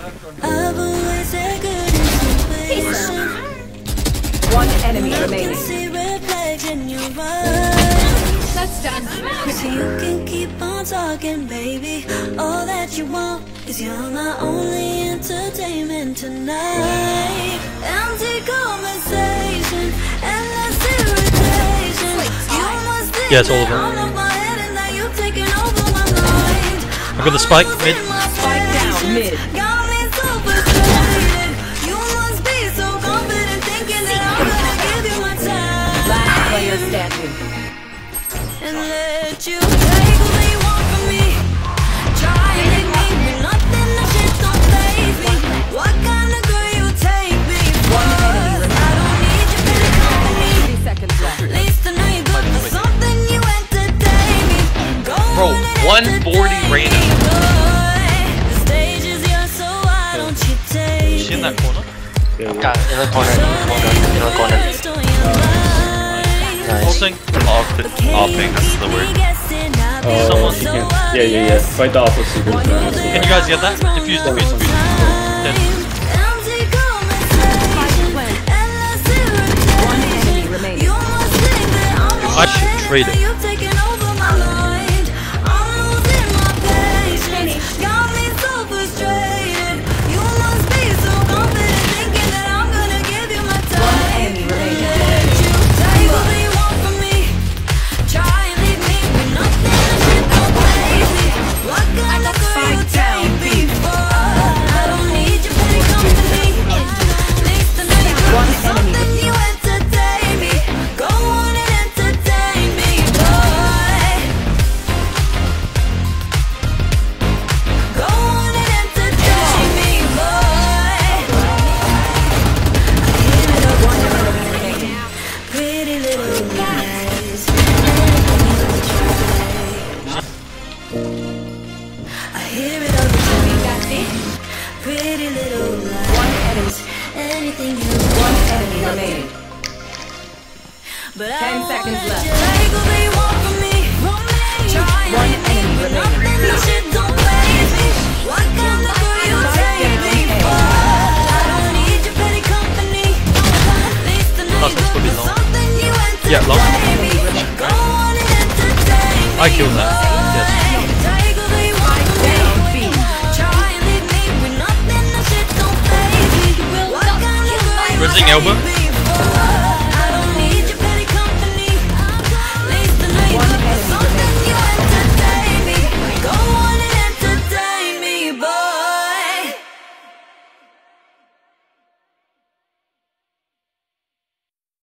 One enemy remaining. That's done. So you can keep on talking, baby. All that you want is you're my only entertainment tonight. Empty conversation, endless irritation. You must think yeah, it's all of that them. all of my head and now you're taking over my mind. I got the spike mid. Spike down mid. Got me so frustrated. You must be so confident thinking that I'm gonna give you my time. Last player standing. And let you take what you want from me. Try and make me with nothing, that shit don't faze me. What kind of girl you take me for? I don't need your pity company. 30 seconds left. At least I know you're good for something, you entertain me. Go Bro, on and 140 Reyna. entertain me, boy. The stage is yours, so why don't you take Is she in that corner? Got in the corner, in the corner. Nice. Pulsing. Offing, that's the word. Oh, Someone- she can. Yeah. Fight the opposite super fast. Can you guys get that? Defuse. Dead. One enemy remaining. I should trade it. Pretty little lies, anything you want. One enemy remaining. But 10 seconds left. Take what they want from me. Try and One make me enemy with remaining. nothing, that shit don't faze me. What kind of girl you take me for? I don't need your petty company. At least I know That's you're probably good for long. something, you Yeah, long. entertain me. Go on and entertain me. I killed that. Yes. Take what they want from me. Try and leave me with nothing, that shit don't faze me. What kind of girl you Rizzing elbow. take me